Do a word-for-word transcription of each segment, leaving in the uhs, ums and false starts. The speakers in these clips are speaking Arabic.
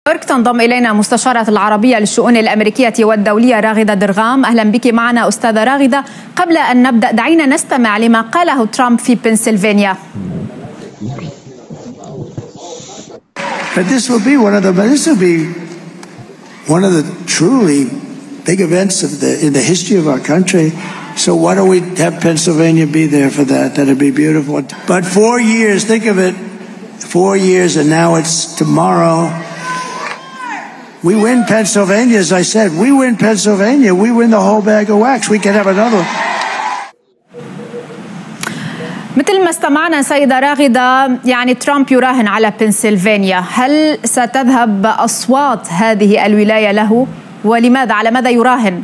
تنضم إلينا مستشارة العربية للشؤون الأمريكية والدولية راغدة درغام. أهلا بك معنا أستاذة راغدة. قبل أن نبدأ دعينا نستمع لما قاله ترامب في بنسلفانيا. But this will be one of the this will be one of the truly big events of the in the history of our country. So why don't we have Pennsylvania be there for that? That'd be beautiful. But four years, think of it, four years, and now it's tomorrow. We win Pennsylvania, as I said. We win Pennsylvania. We win the whole bag of wax. We can have another. مثل ما استمعنا سيدة راغدة، يعني ترامب يراهن على بنسلفانيا. هل ستذهب أصوات هذه الولاية له؟ ولماذا؟ على ماذا يراهن؟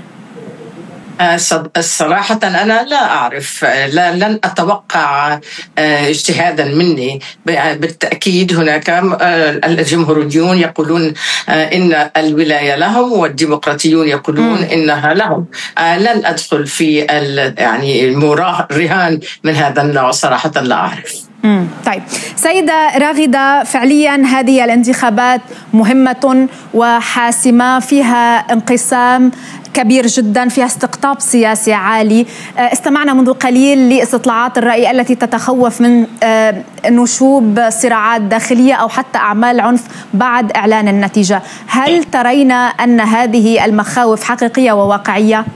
صراحة أنا لا أعرف، لا لن أتوقع اجتهادا مني. بالتأكيد هناك الجمهوريون يقولون إن الولاية لهم، والديمقراطيون يقولون إنها لهم. لن أدخل في يعني رهان من هذا النوع، صراحة لا أعرف. طيب سيدة راغدة، فعليا هذه الانتخابات مهمة وحاسمة، فيها انقسام كبير جدا، فيها استقطاب سياسي عالي. استمعنا منذ قليل لاستطلاعات الرأي التي تتخوف من نشوب صراعات داخلية أو حتى أعمال عنف بعد إعلان النتيجة. هل ترين أن هذه المخاوف حقيقية وواقعية؟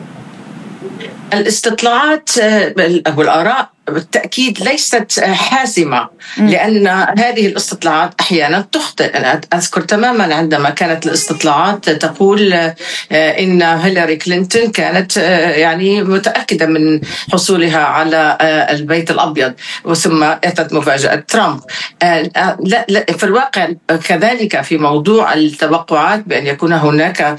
الاستطلاعات والآراء بالتأكيد ليست حاسمة، لأن هذه الاستطلاعات أحيانا تخطئ. أنا أذكر تماما عندما كانت الاستطلاعات تقول إن هيلاري كلينتون كانت يعني متأكدة من حصولها على البيت الأبيض، وثم أتت مفاجأة ترامب. لا لا في الواقع كذلك في موضوع التوقعات بأن يكون هناك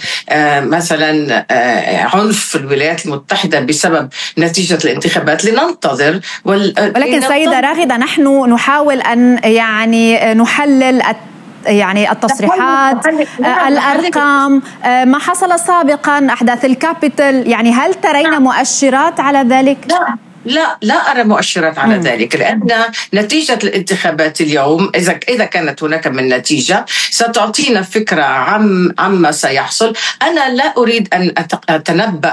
مثلا عنف في الولايات المتحدة بسبب نتيجة الانتخابات، لننتظر. ولكن سيدة راغدة، نحن نحاول أن يعني نحلل يعني التصريحات، الأرقام، ما حصل سابقا، أحداث الكابيتال. يعني هل ترين مؤشرات على ذلك؟ لا لا لا أرى مؤشرات على م. ذلك، لأن نتيجة الانتخابات اليوم إذا إذا كانت هناك من نتيجة ستعطينا فكرة عن عما سيحصل. أنا لا أريد أن أتنبأ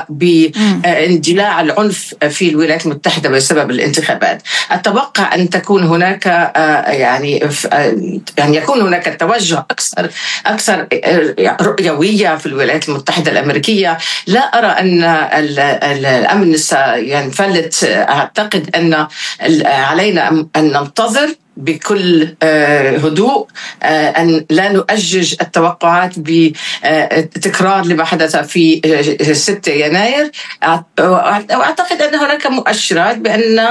باندلاع العنف في الولايات المتحدة بسبب الانتخابات. أتوقع أن تكون هناك يعني يعني يكون هناك توجه أكثر أكثر رؤيوية في الولايات المتحدة الأمريكية. لا أرى أن الأمن سينفلت. أعتقد أن علينا أن ننتظر بكل هدوء، أن لا نؤجج التوقعات بتكرار لما حدث في ستة يناير. وأعتقد أن هناك مؤشرات بأن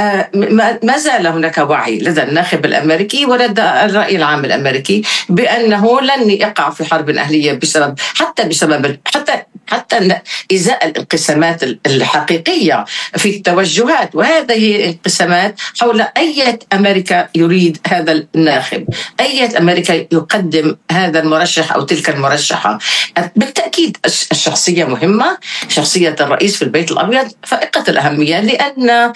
ما زال هناك وعي لدى الناخب الأمريكي ولدى الرأي العام الأمريكي بأنه لن يقع في حرب أهلية بسبب حتى بسبب حتى حتى إزاء الانقسامات الحقيقية في التوجهات. وهذه الانقسامات حول أي أمريكا يريد هذا الناخب، أي أمريكا يقدم هذا المرشح أو تلك المرشحة. بالتأكيد الشخصية مهمة، شخصية الرئيس في البيت الأبيض فائقة الأهمية، لأن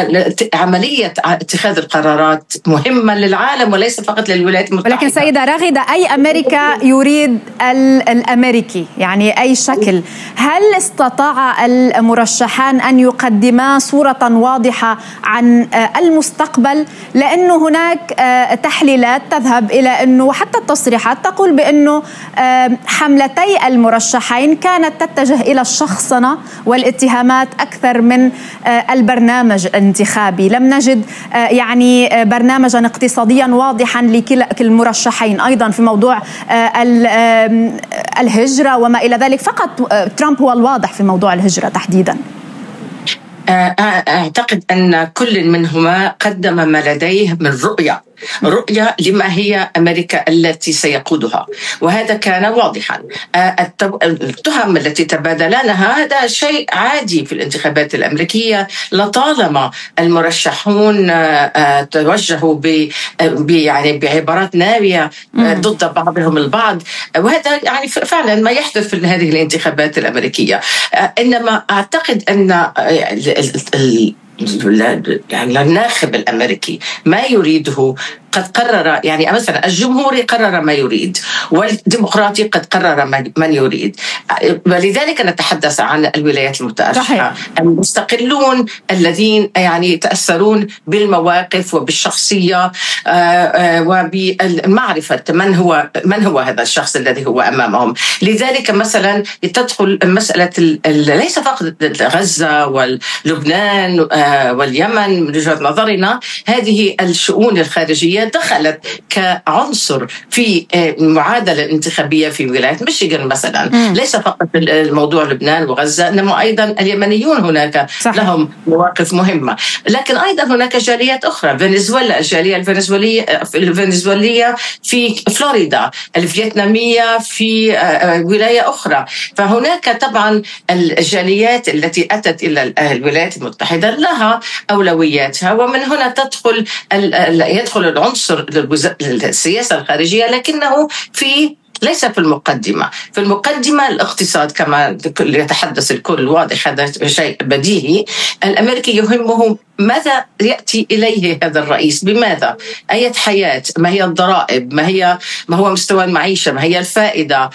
عملية اتخاذ القرارات مهمة للعالم وليس فقط للولايات المتحدة. ولكن سيدة راغدة، أي أمريكا يريد الأمريكي؟ يعني أي شكل؟ هل استطاع المرشحان أن يقدما صورة واضحة عن المستقبل؟ لأنه هناك تحليلات تذهب إلى أنه حتى التصريحات تقول بأنه حملتي المرشحين كانت تتجه إلى الشخصنة والاتهامات أكثر من البرنامج الانتخابي. لم نجد يعني برنامجا اقتصاديا واضحا لكل المرشحين، أيضا في موضوع الهجرة وما إلى ذلك. فقط ترامب هو الواضح في موضوع الهجرة تحديدا. أعتقد أن كل منهما قدم ما لديه من رؤية رؤية لما هي أمريكا التي سيقودها، وهذا كان واضحا. التهم التي تبادلانها هذا شيء عادي في الانتخابات الأمريكية، لطالما المرشحون توجهوا ب يعني بعبارات نابية ضد بعضهم البعض، وهذا يعني فعلا ما يحدث في هذه الانتخابات الأمريكية. إنما أعتقد أن يعني الناخب الأمريكي ما يريده قد قرر، يعني مثلا الجمهوري قرر ما يريد والديمقراطي قد قرر من يريد. ولذلك نتحدث عن الولايات المتأرجحة، المستقلون الذين يعني يتأثرون بالمواقف وبالشخصية وبالمعرفة من هو من هو هذا الشخص الذي هو أمامهم. لذلك مثلا تدخل مسألة ليس فقط غزة ولبنان واليمن، من وجهة نظرنا هذه الشؤون الخارجية دخلت كعنصر في المعادلة الانتخابية في ولاية ميشيغان مثلا. م. ليس فقط الموضوع لبنان وغزة، إنما أيضا اليمنيون هناك صحيح. لهم مواقف مهمة. لكن أيضا هناك جاليات أخرى، فنزويلا، الجالية الفنزويلية الفنزويلية في فلوريدا، الفيتنامية في ولاية أخرى. فهناك طبعا الجاليات التي أتت إلى الولايات المتحدة لها أولوياتها، ومن هنا تدخل يدخل العنصر السياسة الخارجية، لكنه في ليس في المقدمة. في المقدمة الاقتصاد كما يتحدث الكل، واضح هذا شيء بديهي. الأمريكي يهمه ماذا يأتي إليه هذا الرئيس، بماذا، أي حياة، ما هي الضرائب، ما هي ما هو مستوى المعيشة، ما هي الفائدة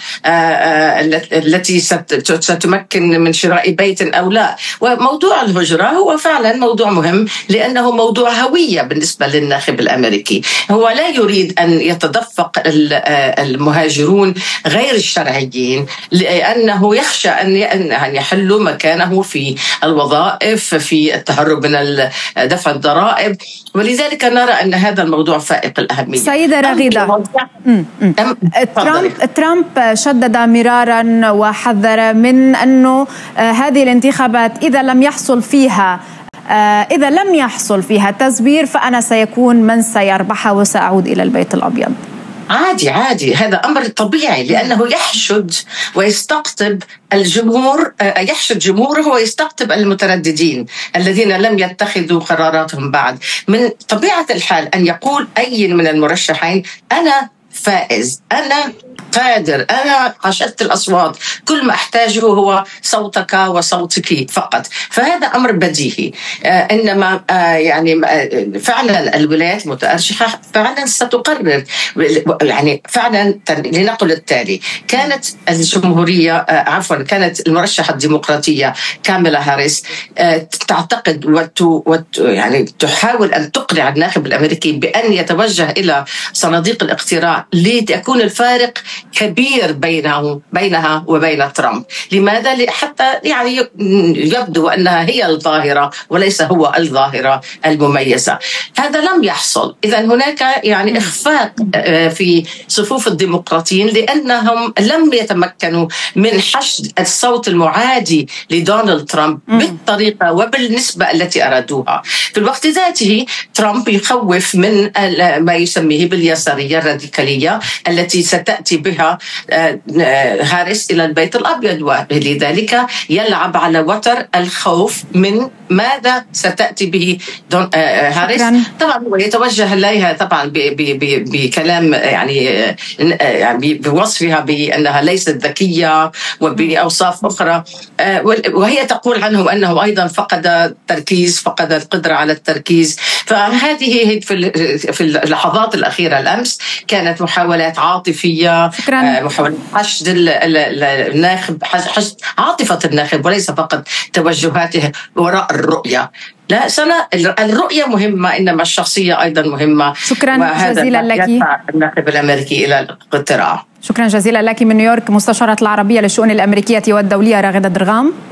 التي ستمكن من شراء بيت أو لا. وموضوع الهجرة هو فعلا موضوع مهم، لأنه موضوع هوية بالنسبة للناخب الأمريكي. هو لا يريد أن يتدفق المهاجرون غير الشرعيين، لأنه يخشى أن يحلوا مكانه في الوظائف، في التهرب من دفع الضرائب. ولذلك نرى أن هذا الموضوع فائق الأهمية. سيدة رغيدة، ترامب ترامب شدد مرارا وحذر من أنه هذه الانتخابات إذا لم يحصل فيها إذا لم يحصل فيها تزوير فأنا سيكون من سيربحها وسأعود إلى البيت الأبيض. عادي عادي، هذا أمر طبيعي، لأنه يحشد ويستقطب الجمهور، يحشد جمهوره ويستقطب المترددين الذين لم يتخذوا قراراتهم بعد. من طبيعة الحال أن يقول أي من المرشحين أنا فائز، أنا قادر، أنا حشدت الأصوات، كل ما أحتاجه هو صوتك وصوتك فقط. فهذا أمر بديهي. آه إنما آه يعني آه فعلا الولايات المتأرجحة فعلا ستقرر، يعني فعلا لنقل التالي: كانت الجمهورية آه عفوا كانت المرشحة الديمقراطية كاميلا هاريس آه تعتقد وت وت يعني تحاول أن تقنع الناخب الأمريكي بأن يتوجه إلى صناديق الاقتراع لتكون الفارق كبير بينه بينها وبين ترامب. لماذا؟ حتى يعني يبدو أنها هي الظاهرة وليس هو الظاهرة المميزة. هذا لم يحصل. إذا هناك يعني إخفاق في صفوف الديمقراطيين، لأنهم لم يتمكنوا من حشد الصوت المعادي لدونالد ترامب بالطريقة وبالنسبة التي أرادوها. في الوقت ذاته ترامب يخوف من ما يسميه باليسارية الراديكالية التي ستأتي بها هاريس إلى البيت الأبيض، ولذلك يلعب على وتر الخوف من ماذا ستأتي به هاريس. طبعا هو يتوجه إليها طبعا بكلام يعني يعني بوصفها بأنها ليست ذكية وبأوصاف أخرى، وهي تقول عنه أنه أيضا فقد التركيز، فقد القدرة على التركيز. فهذه في اللحظات الأخيرة الأمس كانت محاولات عاطفية، محاولة حشد الناخب، حشد عاطفة الناخب وليس فقط توجهاته وراء الرؤية. لا سنة الرؤية مهمة، إنما الشخصية أيضا مهمة. شكرا جزيلا لك. يدفع الناخب الأمريكي إلى الاقتراع. شكرا جزيلا لك من نيويورك، مستشارة العربية للشؤون الأمريكية والدولية راغدة درغام.